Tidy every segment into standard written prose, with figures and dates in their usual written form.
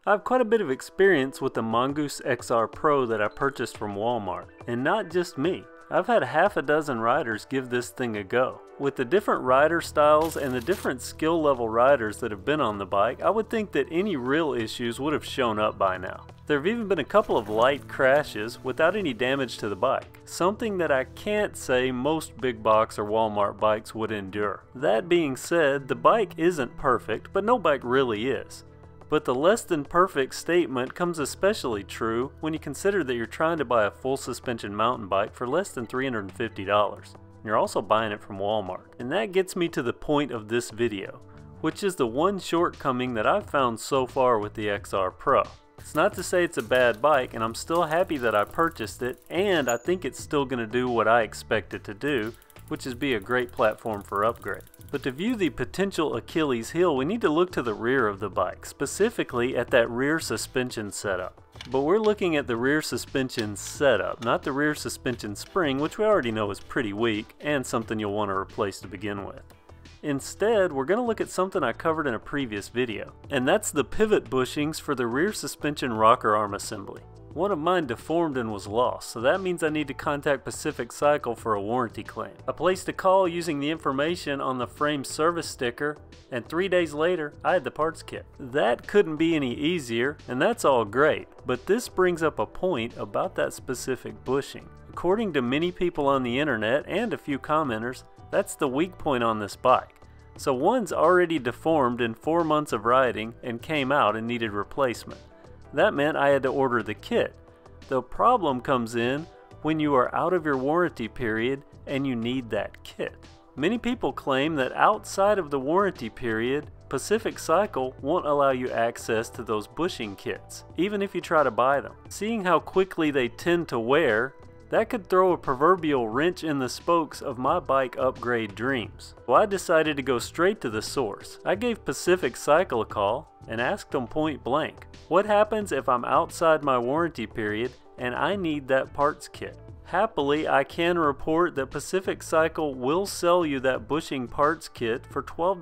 I have quite a bit of experience with the Mongoose XR Pro that I purchased from Walmart, and not just me. I've had half a dozen riders give this thing a go. With the different rider styles and the different skill level riders that have been on the bike, I would think that any real issues would have shown up by now. There have even been a couple of light crashes without any damage to the bike, something that I can't say most big box or Walmart bikes would endure. That being said, the bike isn't perfect, but no bike really is. But the less than perfect statement comes especially true when you consider that you're trying to buy a full suspension mountain bike for less than $350. You're also buying it from Walmart. And that gets me to the point of this video, which is the one shortcoming that I've found so far with the XR Pro. It's not to say it's a bad bike, and I'm still happy that I purchased it, and I think it's still going to do what I expect it to do, which is be a great platform for upgrade. But to view the potential Achilles heel, we need to look to the rear of the bike, specifically at that rear suspension setup. But we're looking at the rear suspension setup, not the rear suspension spring, which we already know is pretty weak and something you'll want to replace to begin with. Instead, we're going to look at something I covered in a previous video, and that's the pivot bushings for the rear suspension rocker arm assembly. One of mine deformed and was lost, so that means I need to contact Pacific Cycle for a warranty claim. I placed a call using the information on the frame service sticker, and 3 days later, I had the parts kit. That couldn't be any easier, and that's all great, but this brings up a point about that specific bushing. According to many people on the internet and a few commenters, that's the weak point on this bike. So one's already deformed in 4 months of riding and came out and needed replacement. That meant I had to order the kit. The problem comes in when you are out of your warranty period and you need that kit. Many people claim that outside of the warranty period, Pacific Cycle won't allow you access to those bushing kits, even if you try to buy them. Seeing how quickly they tend to wear, that could throw a proverbial wrench in the spokes of my bike upgrade dreams. So I decided to go straight to the source. I gave Pacific Cycle a call and asked them point blank, what happens if I'm outside my warranty period and I need that parts kit? Happily, I can report that Pacific Cycle will sell you that bushing parts kit for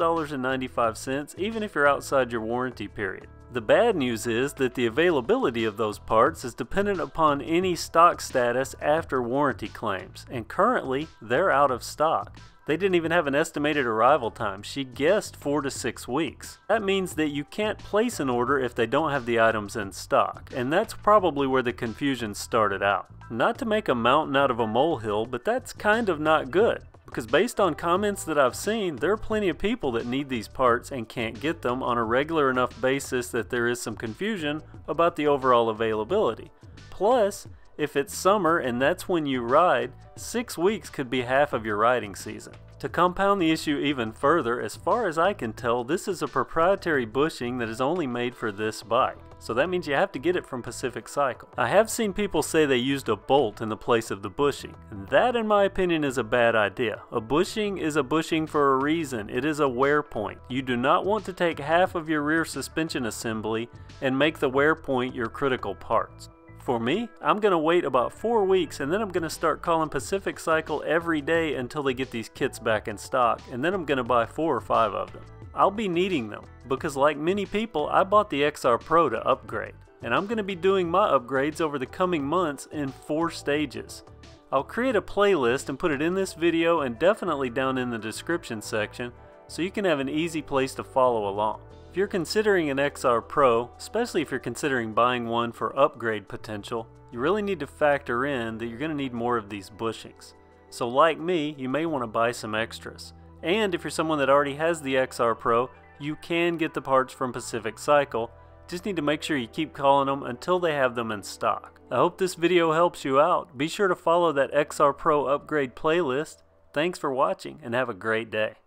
$12.95 even if you're outside your warranty period. The bad news is that the availability of those parts is dependent upon any stock status after warranty claims, and currently they're out of stock. They didn't even have an estimated arrival time. She guessed 4 to 6 weeks. That means that you can't place an order if they don't have the items in stock, and that's probably where the confusion started out. Not to make a mountain out of a molehill, but that's kind of not good. Because based on comments that I've seen, there are plenty of people that need these parts and can't get them on a regular enough basis that there is some confusion about the overall availability. Plus, if it's summer and that's when you ride, 6 weeks could be half of your riding season. To compound the issue even further, as far as I can tell, this is a proprietary bushing that is only made for this bike. So that means you have to get it from Pacific Cycle. I have seen people say they used a bolt in the place of the bushing, and that in my opinion is a bad idea. A bushing is a bushing for a reason. It is a wear point. You do not want to take half of your rear suspension assembly and make the wear point your critical parts. For me, I'm going to wait about 4 weeks and then I'm going to start calling Pacific Cycle every day until they get these kits back in stock, and then I'm going to buy 4 or 5 of them. I'll be needing them because, like many people, I bought the XR Pro to upgrade, and I'm going to be doing my upgrades over the coming months in 4 stages. I'll create a playlist and put it in this video and definitely down in the description section so you can have an easy place to follow along. If you're considering an XR Pro, especially if you're considering buying one for upgrade potential, you really need to factor in that you're going to need more of these bushings. So like me, you may want to buy some extras. And if you're someone that already has the XR Pro, you can get the parts from Pacific Cycle. Just need to make sure you keep calling them until they have them in stock. I hope this video helps you out. Be sure to follow that XR Pro upgrade playlist. Thanks for watching and have a great day.